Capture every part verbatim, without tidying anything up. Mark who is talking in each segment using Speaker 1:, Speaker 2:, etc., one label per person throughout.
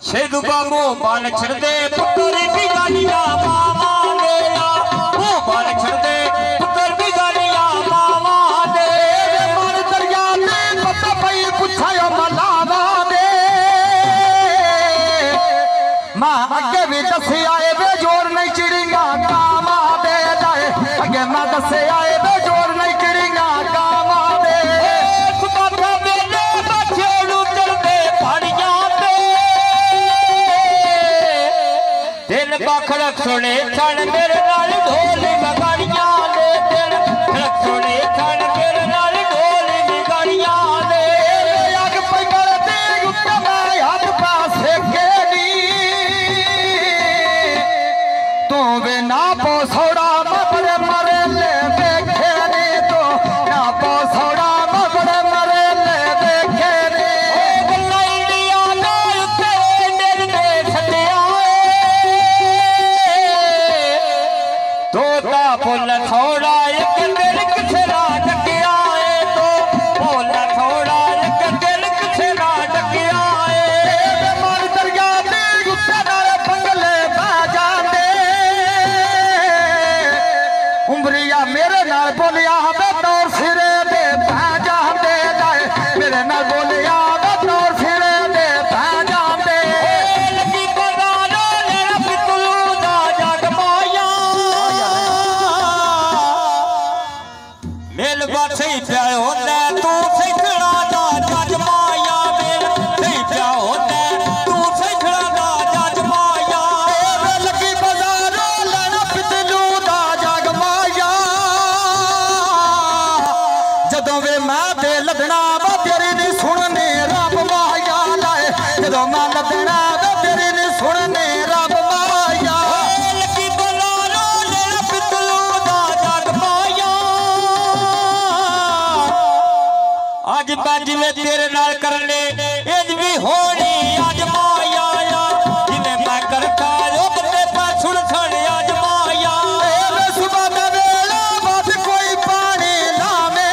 Speaker 1: सिद्ध बाबू बाल छड़ दे पुत्र भी गालियां मामा दे वो बाल छड़ दे पुत्र भी गालियां मामा दे
Speaker 2: मन दरिया में पता पई पुछायो मलावा दे मां अगे भी दसे आए बे जोर नहीं चिड़िया कामा दे जाए अगे मां दसे आए बे जोर नहीं चिड़िया कामा दे
Speaker 1: सुबाथा मेले बछेड़ू चलदे पहाड़ियां पे दिल बखड़क सुने छण मेरे नाल ढोल मगाड़ियां दे दिल बखड़क सुने छण मेरे नाल ढोल मगाड़ियां दे
Speaker 2: अग पैगल दे उत्ते मैं हाथ पासे केड़ी तू वे ना पोसोड़ा मबड़े मरे ले देखे नी तो ना पोसोड़ा मबड़े मरे ले देखे नी
Speaker 1: गलाइया ना उत्ते मेरे ने छड़िया तोता फुल थोड़ा एक दिल किछरा डकिया है तो फुल थोड़ा एक दिल किछरा डकिया है
Speaker 2: मन दरिया दे उत्ते नाल बंगले बह जांदे उमरिया मेरे नाल बोलिया वे तौर सिरे दे बह जांदे मेरे नाल बोलिया वे तौर सिरे दे बह जांदे
Speaker 1: लगी बगानो लेरा पितलू दा जग माया मेल बाछी प्या होंदा तू सैखड़ा दा जग माया मेल सही प्या होंदा तू सैखड़ा दा जग माया
Speaker 2: लगी बाजारो लेना पितलू दा जग माया जदों वे मैं ते लदना वा तेरी नी सुनने रब माया लाए जदों मैं लदना वा तेरी नी सुनने रब माया
Speaker 1: लगी बगानो लेरा पितलू दा जग माया आज बज में तेरे नाल कर ले इंज भी होनी आज माया जिन्हें मैं करता रुक ते पर सुन छड़ आज माया
Speaker 2: वे सुबह दा वेला बात कोई पानी लावे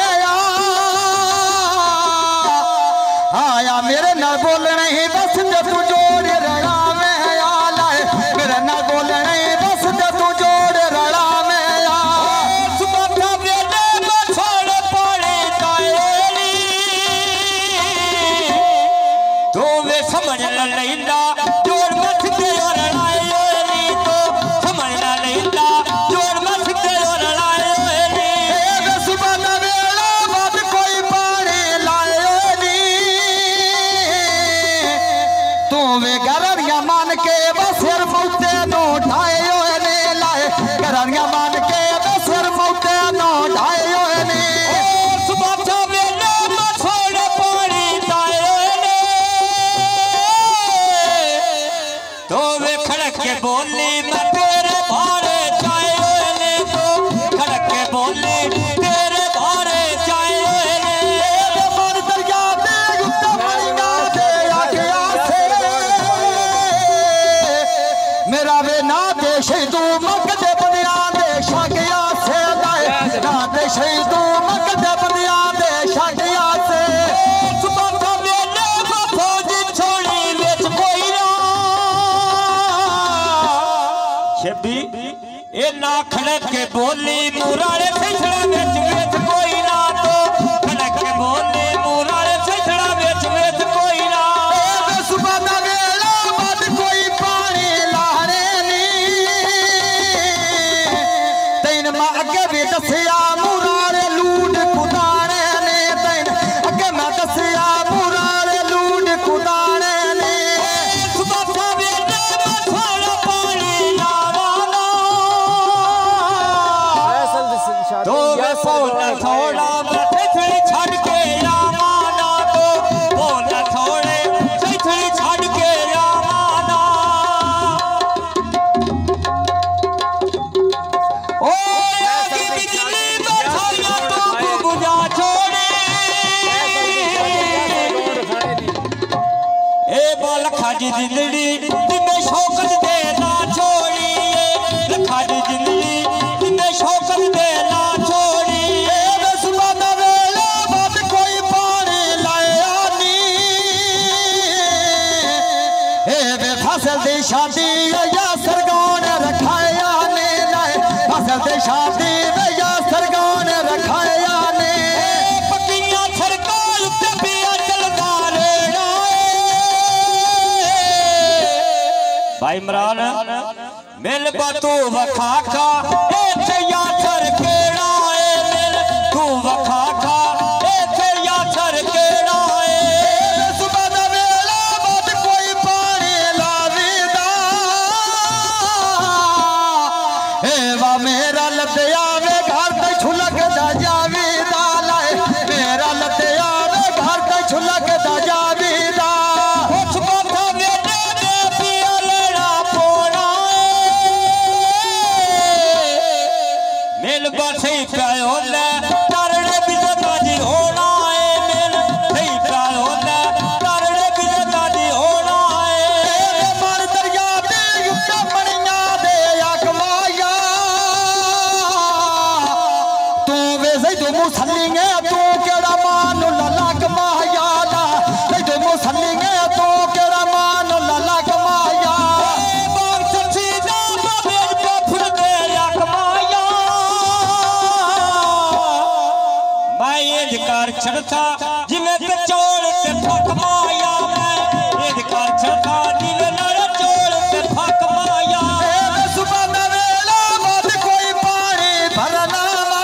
Speaker 2: आया मेरे नाल बोलना ही बस ते तू जोड़ रड़ा में आ लाए मेरे नाल बोलना ही बस ते तू जोड़ रड़ा में आ
Speaker 1: सुबाथा वेले बछड़ पड़े ताएली तो वे समझ न लैंदा जोर मथ के लड़ाई तो समझ न लैंदा जोर मथ के लड़ाई
Speaker 2: वे सुबह दा वेला बात कोई पानी लाए नी तू वे गरनिया मान के बसर मौते नो ढाए होए ने लाए गरनिया मान के बसर मौते नो ढाए होए ने
Speaker 1: सुबाथा वेले बछड़ पड़े ताएली तो वे खड़क के बोली मैं तेरे भारे चाहे ने तो खड़क के बोली तेरे भारे चाहे ने
Speaker 2: मन दरिया दे उत्ते मरिया दे आखिया से मेरा वे ना दे शहीदू मक दे बनिया दे शागिया से लाए ना दे शहीदू मक दे बनिया दे शागिया से
Speaker 1: सुबाथा वेले फौजी छोड़ी बेच कोई ना छबी ए ना खड़क के बोली मुरारे सैठड़ा बेच बेच कोई ना तो खड़क के बोली मुरारे सैठड़ा बेच बेच कोई ना
Speaker 2: सुबह दा वेला बाद कोई पानी लारे नी तैन मां अगे भी दसिया मुरारे लूट कुदारे ने तैन अगे मैं दसिया मुरारे लूट कुदारे ने
Speaker 1: सुबाथा वेले बछड़ पानी लावाना तो वे फौला थोड़ा सैठड़ी छड़ के आवाना तो फौला थोड़े सैठड़ी छड़ के आवाना ओ आगी बिजली बछड़िया तो बुझा छोड़े ए बाल खाजी जिंदड़ी तिमे शौकत दे ना छोड़ी लखा दी जिंदड़ी तिमे शौकत दे ना छोड़ी
Speaker 2: सुबह दा वेला बाद कोई पानी लाया नी वे फसल दी शादी या सरगान रखाया ने लाए फसल दी शादी या सरगान रखाया ने
Speaker 1: पकियां सरकार ते पिया चलदा रेड़ा भाई इमरान मिल बातू वखा खा ए चया सर केड़ा ए मिल तू वखा खा ए चया सर केड़ा ए
Speaker 2: सुबह दा वेला बाद कोई पानी लावीदा ए वा मेरा लदया वे घर ते छुलक दा जावीदा लाए मेरा लदया वे घर ते छुलक दा जावीदा
Speaker 1: उस बाता मेरे दे पिया लेना पोड़ा मिल बसे प्यायो ले तरड़े बिजता जी होना है मिल सही प्यायो ले तरड़े बिजता जी होना है
Speaker 2: मर दरिया दे युद्ध मणिया दे अकमाया तू वे सही तू मुसल्लिंगे तू केड़ा मान ललक माया ला सही तू मुसल्लिंगे तू केड़ा मान ललक माया
Speaker 1: बाग सची ना बेज पफर दे अकमाया मैं इंज कर छड़ता जिमें ते चोर ते फक माया मैं इंज कर छड़ता जिमें नाल चोर ते फक माया
Speaker 2: सुबह दा वेला बाद कोई पानी भरना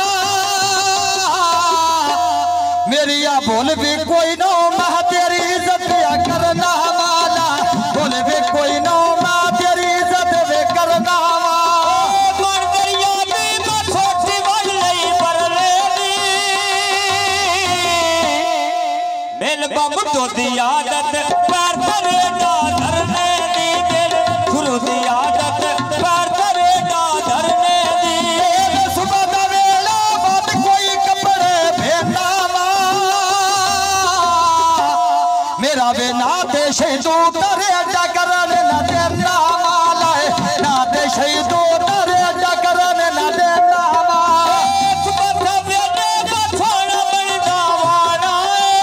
Speaker 2: मेरी आ बोल भी कोई नो मैं तेरी इज्जत या करना वाला बोल भी कोई नो मैं तेरी इज्जत वे करना
Speaker 1: मन दरिया दी मैं छोटी वल लई पर लेनी मिल बम तो दी आदत पैर धरे ना धरने दी दिल गुरु दी आदत पैर धरे ना धरने दी
Speaker 2: सुबह दा वेला बाद कोई कपड़े फेरना मेरा वे ना ते शहीदू तरे अड्डा करन ना देना वाला ना ते शहीदू तरे अड्डा करन ना देना
Speaker 1: बता बेटे बथोड़ा बनदा वाना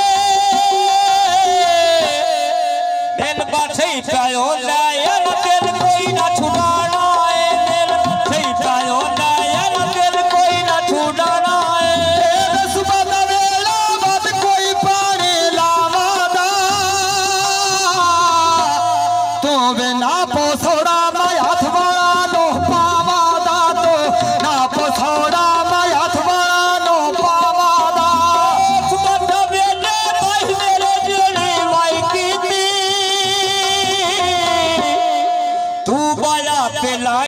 Speaker 1: दिल बाछे पायो लायर दिल कोई ना छुड़ाना है दिल सही पायो लायर दिल कोई ना छुड़ाना है
Speaker 2: सुबह दा वेला बाद कोई पानी लावादा तू वे ना पोसोड़ा मैं हाथ वाला नो पावादा तो ना पोसोड़ा मैं हाथ वाला नो पावादा
Speaker 1: बता बेटे भाई मेरे जड़ी लायकी दी तू बाया पे ला